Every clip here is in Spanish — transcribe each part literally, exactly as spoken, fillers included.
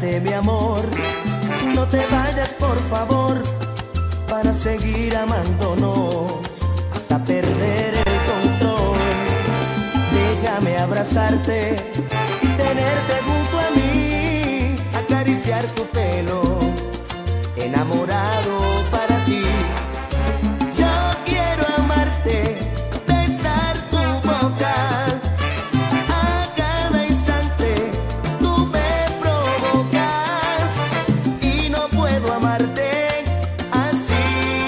besarte, mi amor. No te vayas, por favor, para seguir amándonos hasta perder el control. Déjame abrazarte y tenerte junto a mí, acariciar tu pelo, enamorado para ti. Yo quiero amarte, besar tu boca. A cada instante tú me provocas y no puedo amarte así.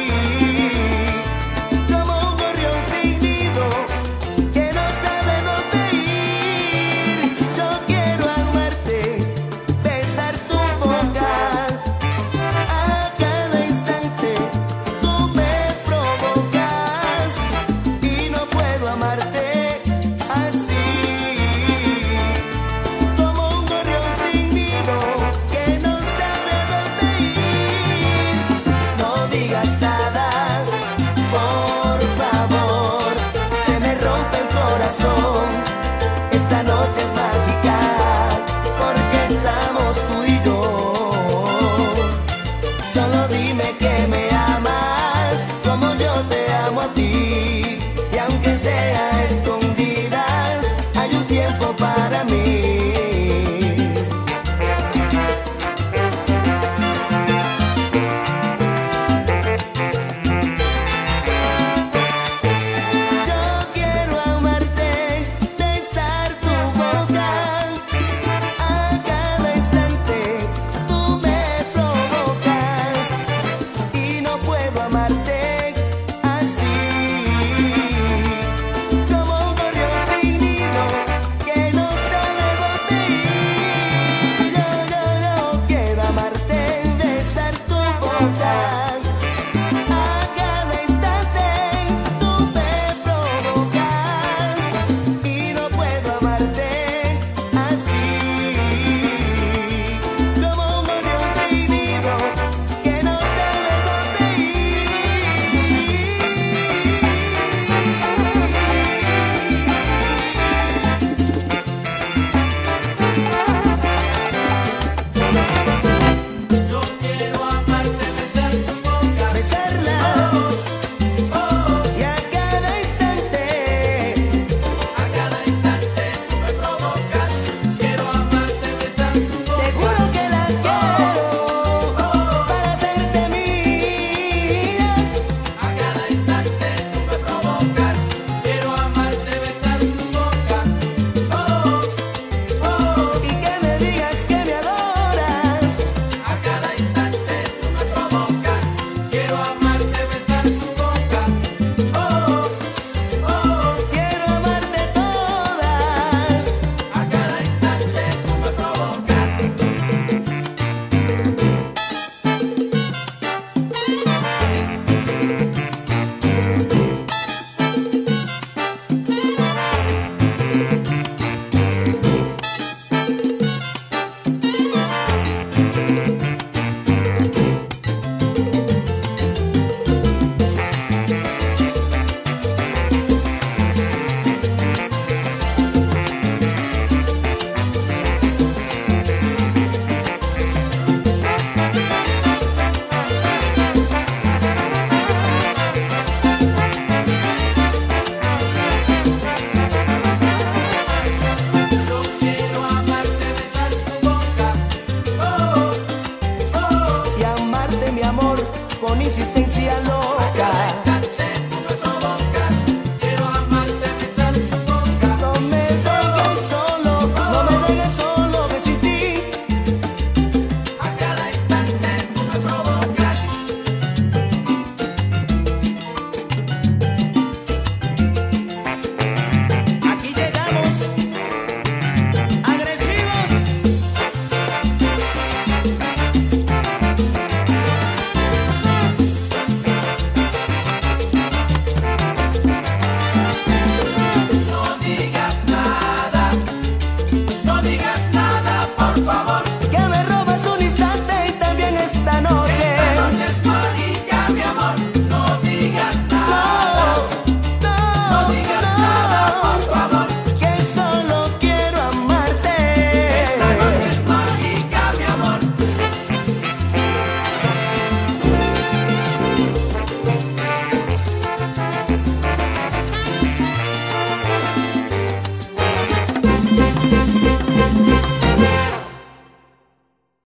Como un gorrión sin nido que no sabe dónde ir. Yo quiero amarte, besar tu boca. A cada instante tú me provocas y no puedo amarte así. Como un gorrión sin nido que no sabe dónde ir. No digas nada, por favor, se me rompe el corazón.